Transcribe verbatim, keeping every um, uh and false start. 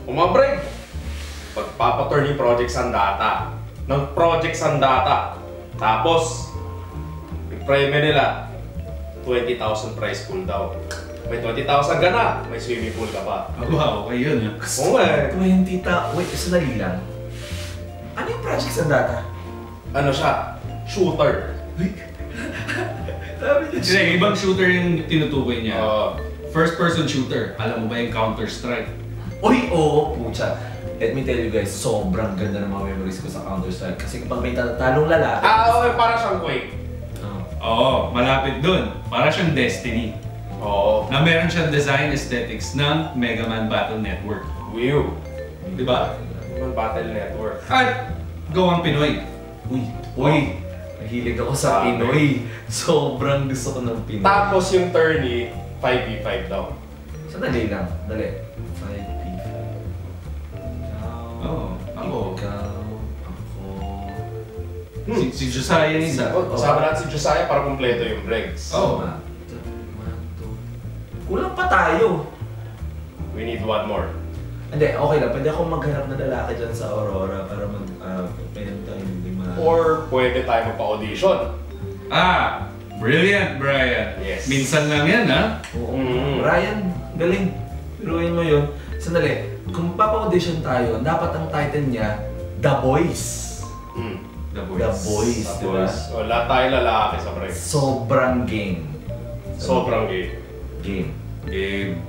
Umabreg! Pagpapaturn yung Project Sandata. Ng Project Sandata. Tapos, yung premyo nila, twenty thousand prize pool daw. May twenty thousand ka na, may swimming pool ka pa. Oh, wow, okay yun ha. Oo nga eh. twenty ta... Wait, sandali lang. Ano yung Project Sandata? Ano siya? Shooter. Sabi niya, Kasi ibang shooter yung tinutukoy niya. Uh, First person shooter. Alam mo ba yung Counter-Strike? Uy, oo, pucha. Let me tell you guys, sobrang ganda ng mga memories ko sa Counter-Strike. Kasi kapag may tatalong lalaki... ah, okay, para siyang Quake. Oh. Oo, malapit dun. Para siyang Destiny. Oo. Na meron siyang design aesthetics ng Mega Man Battle Network. Whew. Diba? Human Battle Network. At gawang Pinoy. Uy, uy. Mahilig ako sa Pinoy. Sobrang gusto ko ng Pinoy. Tapos yung tourney, five v five daw. Sandali lang, dali. five v five. Oo, ako. Ikaw, ako... Si, si Josiah yung isa. Oh, kasama natin si Josiah para kumpleto yung breaks. Oh. Mato, mato. Kulang pa tayo. We need one more. Hindi, okay lang. Pwede akong maghanap na lalaki dyan sa Aurora para mag... Uh, pwede tayo hindi ma... Or pwede tayo magpa-audition. Ah! Brilliant, Brian. Yes. Minsan lang yan, ha? Oo. Mm. Ryan, galing. Piruin mo yun. Sandali, kung papa-audition tayo, dapat ang title niya, The Boys. Mm. The Boys. The Boys, Tapos, diba? wala tayo lalaki sa breaks. Sobrang game. Sobrang gay. Game. Game.